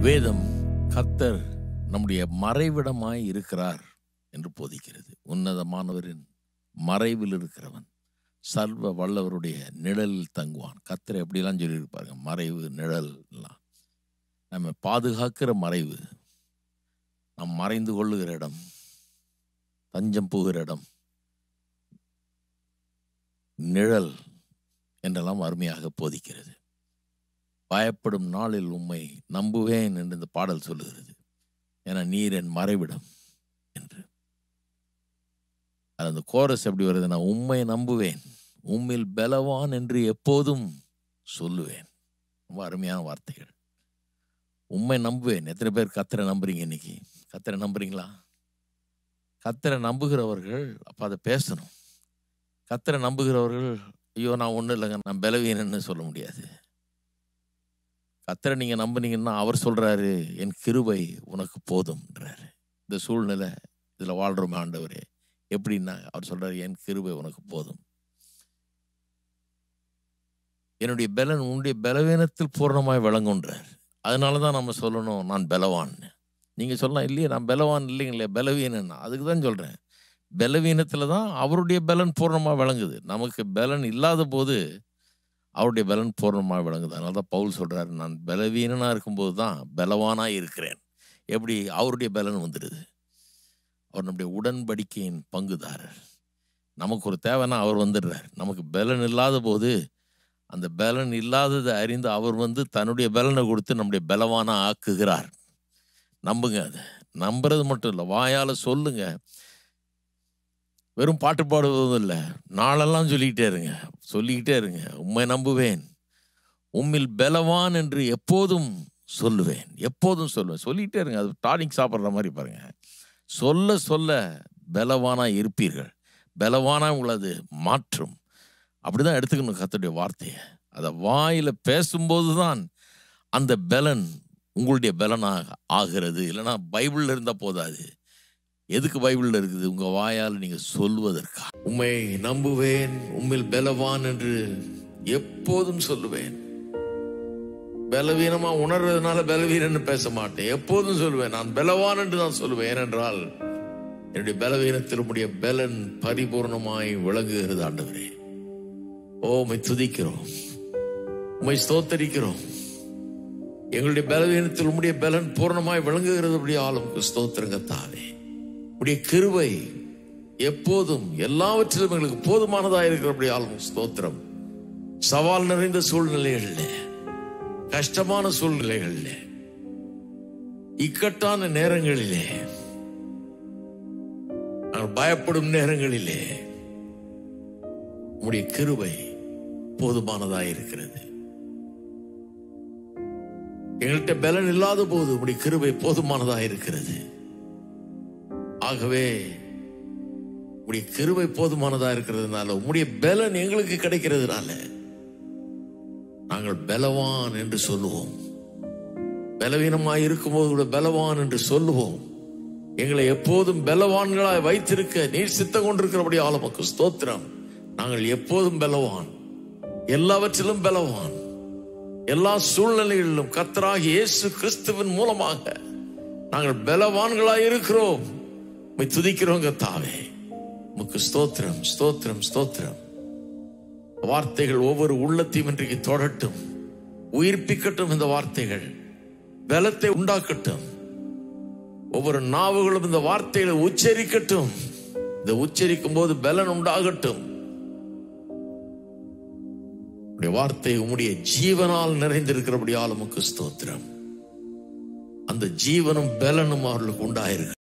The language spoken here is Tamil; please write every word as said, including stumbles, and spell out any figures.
வேதம் கர்த்தர் நம்முடைய மறைவிடமாய் இருக்கிறார் என்று போதிக்கிறது. உன்னதமானவரின் மறைவில் இருக்கிறவன் சர்வ வல்லவருடைய நிழலில் தங்குவான். கர்த்தர் எப்படிலாம் சொல்லியிருப்பாருங்க, மறைவு நிழல் எல்லாம். நம்ம பாதுகாக்கிற மறைவு, நாம் மறைந்து கொள்ளுகிற இடம், தஞ்சம் புகிற இடம், நிழல் என்றெல்லாம் அருமையாக போதிக்கிறது. பயப்படும் நாளில் உம்மை நம்புவேன் என்று இந்த பாடல் சொல்லுகிறது. ஏன்னா நீர் என் மறைவிடம் என்று. அது அந்த கோரஸ் எப்படி வருதுன்னா, உம்மை நம்புவேன், உம்மில் பலவான் என்று எப்போதும் சொல்லுவேன். ரொம்ப அருமையான வார்த்தைகள். உம்மை நம்புவேன். எத்தனை பேர் கர்த்தரை நம்புறீங்க? இன்னைக்கு கர்த்தரை நம்புறீங்களா? கர்த்தரை நம்புகிறவர்கள் அப்போ அதை பேசணும். கர்த்தரை நம்புகிறவர்கள் ஐயோ நான் ஒன்றும் இல்லைங்க, நான் பலவீனன்னு சொல்ல முடியாது. கர்த்தரை நீங்கள் நம்புனீங்கன்னா அவர் சொல்கிறாரு, என் கிருபை உனக்கு போதும்ன்றாரு. இந்த சூழ்நிலை இதில் வாழ்கிறோம் ஆண்டவரே எப்படின்னா, அவர் சொல்கிறார், என் கிருபை உனக்கு போதும். என்னுடைய பலன் உன்னுடைய பலவீனத்தில் பூர்ணமாய் விளங்குன்றார். அதனால தான் நம்ம சொல்லணும் நான் பலவான்னு. நீங்கள் சொல்லலாம், இல்லையே நான் பலவான் இல்லைங்களே, பலவீனன்னா. அதுக்கு தான் சொல்கிறேன், பலவீனத்தில் தான் அவருடைய பலன் பூர்ணமாக விளங்குது. நமக்கு பலன் இல்லாத போது அவருடைய பலன் பூர்ணமாக விளங்குது. அதனால தான் பவுல் சொல்கிறாரு, நான் பலவீனனாக இருக்கும்போது தான் பலவானாக இருக்கிறேன். எப்படி? அவருடைய பலன் வந்துடுது. அவர் நம்முடைய உடன்படிக்கையின் பங்குதாரர். நமக்கு ஒரு தேவைன்னா அவர் வந்துடுறார். நமக்கு பலன் இல்லாத போது அந்த பலன் இல்லாததை அறிந்து அவர் வந்து தன்னுடைய பலனை கொடுத்து நம்முடைய பலவானாக ஆக்குகிறார். நம்புங்க. அதை நம்புறது மட்டும் இல்லை, வாயால் சொல்லுங்க. வெறும் பாட்டு பாடுவதும் இல்லை, நாளெல்லாம் சொல்லிக்கிட்டே இருங்க, சொல்லிக்கிட்டே இருங்க. உம்மை நம்புவேன், உம்மில் பலவான் என்று எப்போதும் சொல்லுவேன், எப்போதும் சொல்லுவேன். சொல்லிக்கிட்டே இருங்க. அது டானிக் சாப்பிட்ற மாதிரி பாருங்க. சொல்ல சொல்ல பலவானா இருப்பீர்கள். பலவானா உங்களது மாற்றும். அப்படிதான் எடுத்துக்கணும் கர்த்தருடைய வார்த்தையை. அதை வாயில் பேசும்போது தான் அந்த பலன் உங்களுடைய பலனாக ஆகிறது. இல்லைன்னா பைபிளில் இருந்தால் போதாது. எதுக்கு பைபிளில் இருக்குது? உங்க வாயால் நீங்க சொல்வதற்கா. உம்மை நம்புவேன், உம்மில் பலவான் என்று எப்போதும் சொல்லுவேன். பலவீனமா உணர்றதுனால பலவீனன்னு பேச மாட்டேன். எப்போதும் சொல்லுவேன், நான் பலவான் என்று தான் சொல்லுவேன். ஏனென்றால் என்னுடைய பலவீனத்தில் உம்முடைய பலன் பரிபூர்ணமாய் விளங்குகிறது. ஆண்டவரே, ஓ உம்மை துதிக்கிறோம், உம்மை ஸ்தோத்தரிக்கிறோம். எங்களுடைய பலவீனத்தில் உம்முடைய பலன் பூர்ணமாய் விளங்குகிறது. அப்படி ஆளும் ஸ்தோத்திரங்க தாவே. உடைய கிருபை எப்போதும் எல்லாவற்றிலும் எங்களுக்கு போதுமானதாக இருக்கிறபடி ஆளும் ஸ்தோத்திரம். சவால் நிறைந்த சூழ்நிலைகளில், கஷ்டமான சூழ்நிலைகளில், இக்கட்டான நேரங்களிலே, நாங்கள் பயப்படும் நேரங்களிலே உடைய கிருபை போதுமானதாக இருக்கிறது. எங்கள்கிட்ட பலன் இல்லாத போது உடைய கிருபை போதுமானதாக இருக்கிறது. ஆகவே உடைய கிருபை போதுமானதா இருக்கிறதுனால, உம்முடைய பலன் எங்களுக்கு கிடைக்கிறதுனால நாங்கள் பலவான் என்று சொல்லுவோம். பலவீனமாய் இருக்கும்போது கூட பலவான் என்று சொல்லுவோம். எங்களை எப்போதும் பலவான்களாய் வைத்திருக்க நீர் சித்தம் கொண்டிருக்கிறபடி ஆளுமக்கு ஸ்தோத்திரம். நாங்கள் எப்போதும் பலவான், எல்லாவற்றிலும் பலவான், எல்லா சூழ்நிலைகளிலும் கர்த்தராகிய இயேசு கிறிஸ்துவின் மூலமாக நாங்கள் பலவான்களாய் இருக்கிறோம். துதிக்கிறோங்க தாவே, உமக்கு ஸ்தோத்திரம், ஸ்தோத்திரம், ஸ்தோத்திரம். வார்த்தைகள் ஒவ்வொரு உள்ளத்தையும் இன்றைக்கு தொடட்டும், உயிர்ப்பிக்கட்டும். இந்த வார்த்தைகள் பலத்தை உண்டாக்கட்டும். ஒவ்வொரு நாவுகளும் இந்த வார்த்தைகளை உச்சரிக்கட்டும். இந்த உச்சரிக்கும் போது பலன் உண்டாகட்டும். வார்த்தை உம்முடைய ஜீவனால் நிறைந்திருக்கிறபடியால் உமக்கு ஸ்தோத்திரம். அந்த ஜீவனும் பலனும் அவர்களுக்கு உண்டாயிருக்கு.